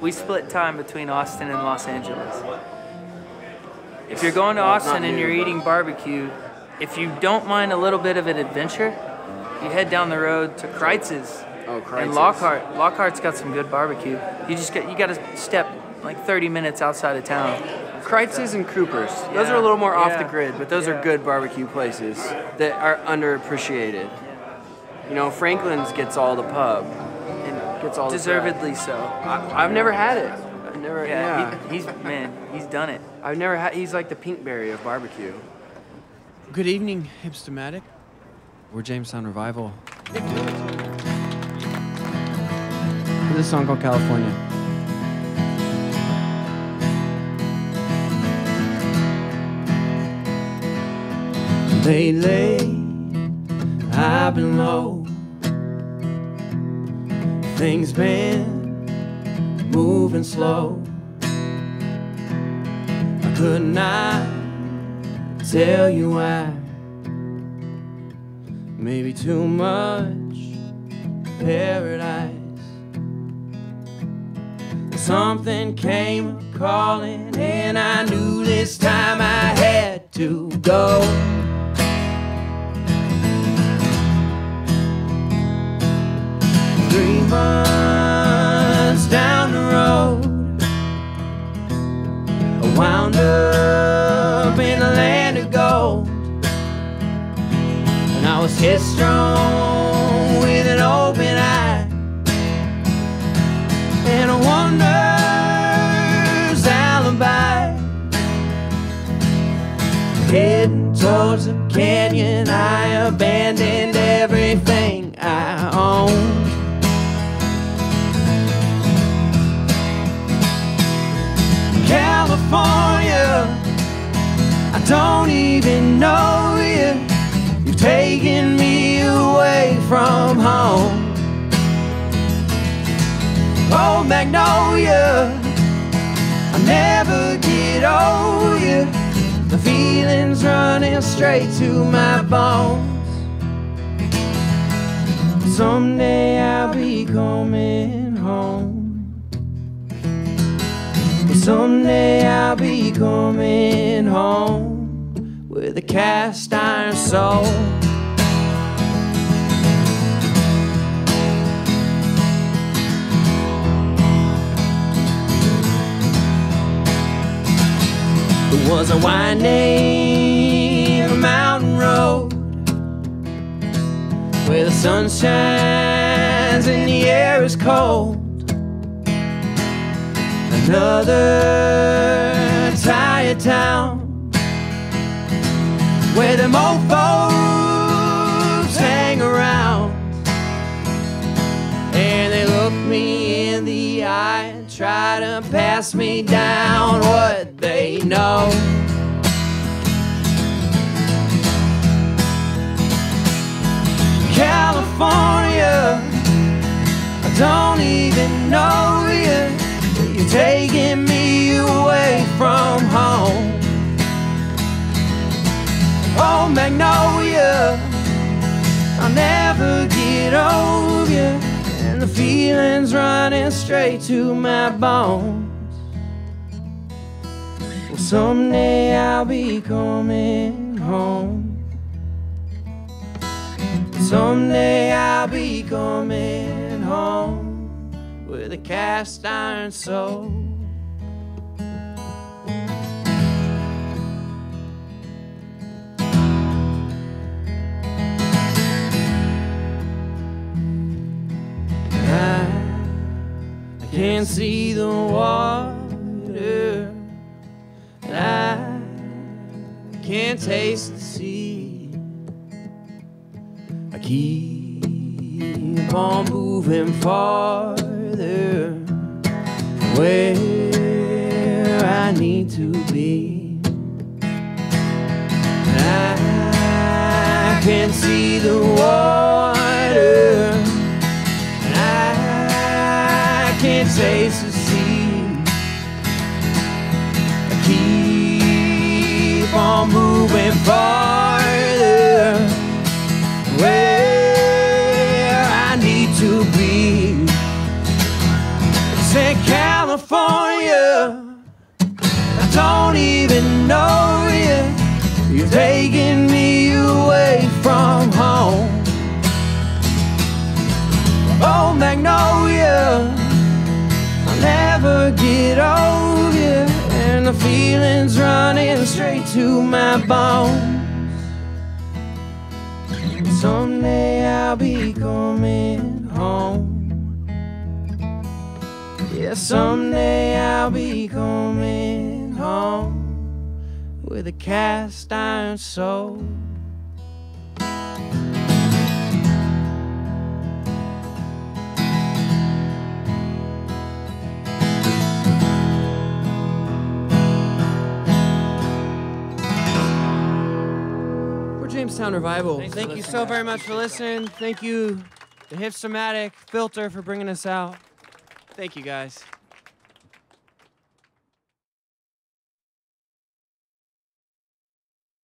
we split time between Austin and Los Angeles. If you're going to Austin and you're eating barbecue, if you don't mind a little bit of an adventure, you head down the road to Kreitz's. Oh, Kreitz's. And Lockhart. Lockhart's got some good barbecue. You got to step like 30 minutes outside of town. Kreitz's and Cooper's. Those are a little more off the grid, but those are good barbecue places that are underappreciated. You know, Franklin's gets all the pub and gets all deservedly so. I've never had it. I've never. He's done it. I've never had. He's like the Pinkberry of barbecue. Good evening, Hipstamatic. We're Jamestown Revival. This is a song called California. Lately, I've been low. Things been moving slow. I could not tell you why. Maybe too much paradise. Something came calling, and I knew this time I had to go. 3 months down the road, I wound up in the land of gold. And I was headstrong with an open eye and a wonder's alibi. Heading towards the canyon, I abandoned everything I owned. California, I don't even know you. You've taken me away from home. Oh, Magnolia, I'll never get over you. The feeling's running straight to my bones. Someday I'll be coming home. Someday I'll be coming home with a cast iron soul. There was a winding mountain road where the sun shines and the air is cold. Another tired town where them old folks hang around, and they look me in the eye and try to pass me down what they know. California, I don't even know you. You're taking me away from home. Oh, Magnolia, I'll never get over you. And the feeling's running straight to my bones. Well, someday I'll be coming home. Someday I'll be coming home with a cast iron soul. I can't see the water, and I can't taste the sea. I keep on moving farther where I need to be. And I can see the water, and I can taste the sea. I keep on moving farther where I need to be. Say California, feelings running straight to my bones. Someday I'll be coming home. Yeah, someday I'll be coming home with a cast iron soul. Jamestown Revival. Thank you so very much for listening. Thank you, the Hipstamatic Filter, for bringing us out. Thank you, guys.